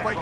fight.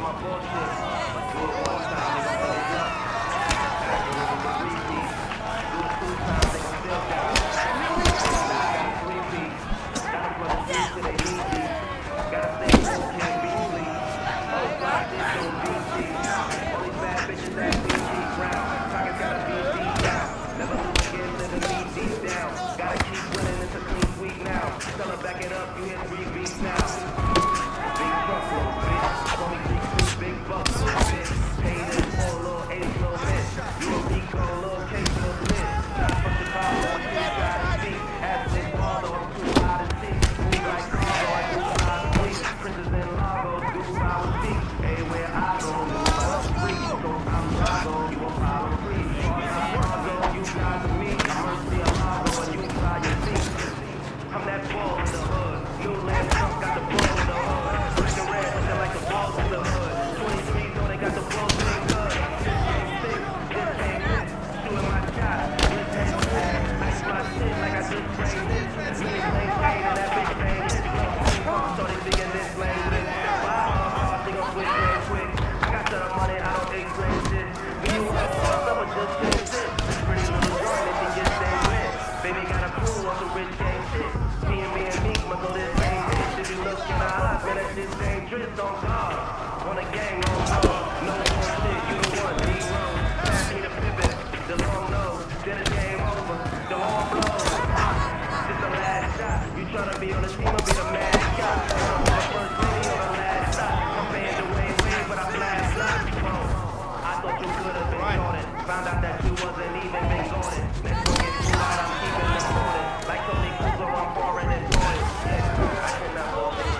Back it up, you hit 3 beats now. Big truckload, bitch. Call me 3 big bucks, bitch. Paid in for a little 8, little bitch. You a week on a little case, little bitch. Shot from Chicago, I'm too shy to speak. Ask this Waldo, I'm too high to see. Move like cargo, I do high to sleep. Princess in Lago, do I with feet. Everywhere I go, move I was free. So I'm Chicago, you a follow free. Chicago, you got to me. Mercy, I'm Lago, and you try your feet. I'm that ball in the hood. New land truck got the ball in the hood. Black and red looking like the balls in the hood. 23 know they got the balls in the hood. This game 6, shooting my shot. This game 10, ice my shit like I just sprayed this. Mini plane pain and that bitch pain this. So they thinking this lane with wow, she gon' switch real quick. I got to the money, I don't explain shit. When you up, someone just change shit. Pretty little girl, they think it's same lit. Baby got a crew on some rich game shit. Me and Meek must go this same bitch. If you look in the eyes, man, that shit same drift on God. On a gang, on God. No bullshit, you the one, D-Row. Pass me the pivot, the long nose. Then the game over, the horn blows. This the last shot. You tryna be on the team or be the mad shot. I'm the first lady on the last shot. I'm paying the way, but I blast shot. I thought you could have been on it. Found out that you wasn't even been on it. Next one gets too loud, I'm keeping it recorded. Like Tony Kuzo, I'm foreign and doing it. Yeah, I cannot hold it.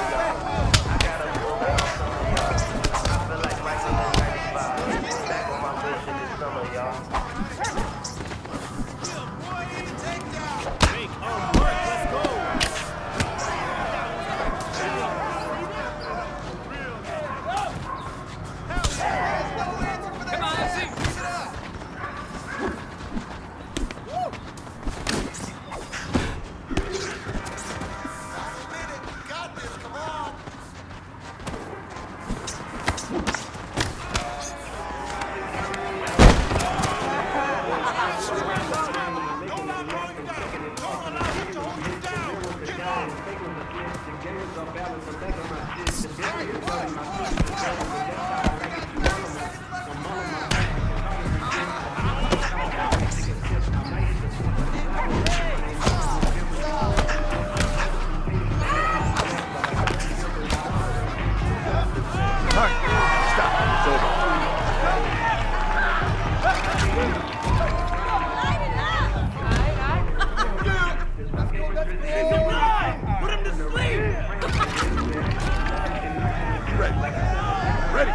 I gotta pull out some, y'all. I feel like Michael in 95. Back on my mission this summer, y'all. Let's go. Come on, let's see. Ready.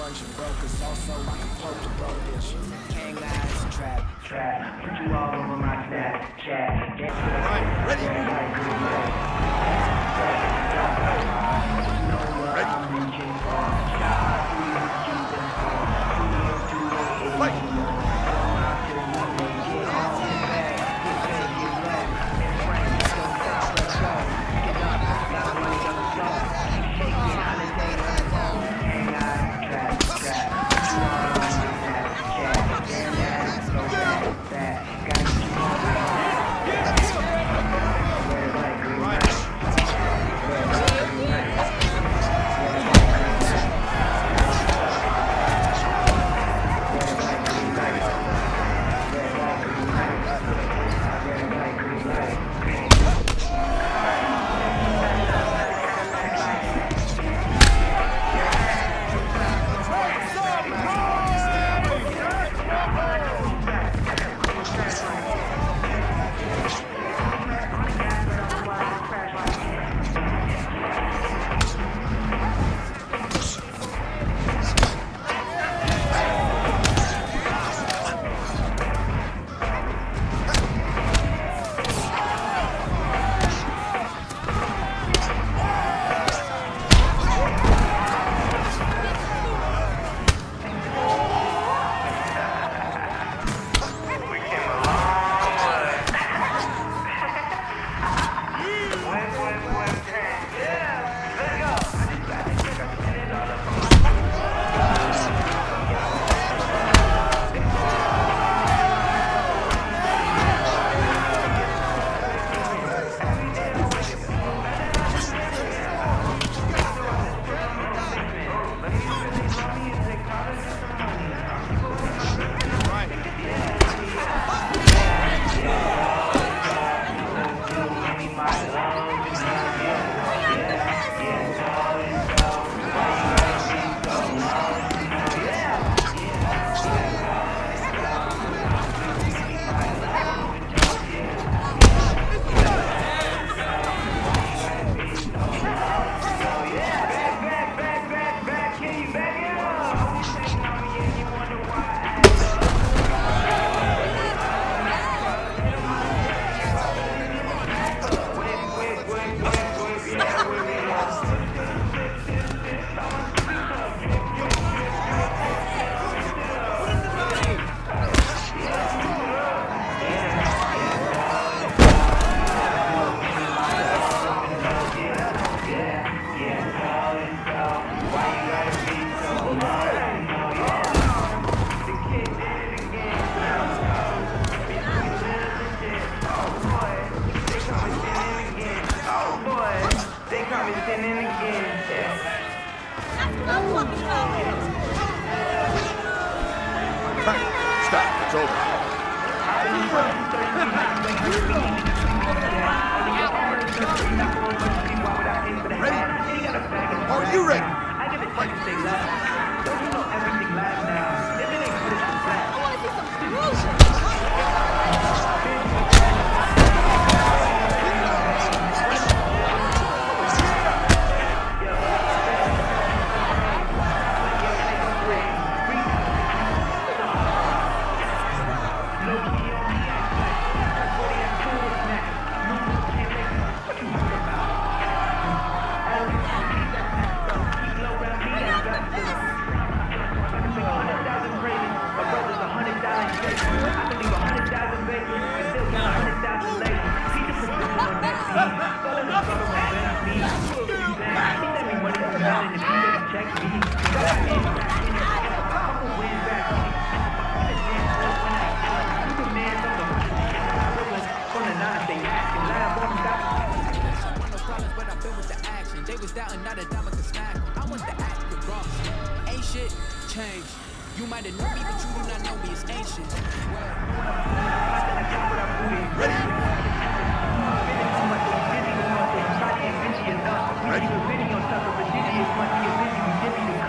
function brokers. Also, I can poke the broke bitch. King eyes, trap. Put you all over my Snapchat. Right, ready. Fight. Stop. It's over. Ready? Are you ready? I get the fuck to say that. Don't you know everything live now? If it ain't put it to black. I want to see some solutions. Change. You might have known me, but you do not know me. It's ancient. Ready?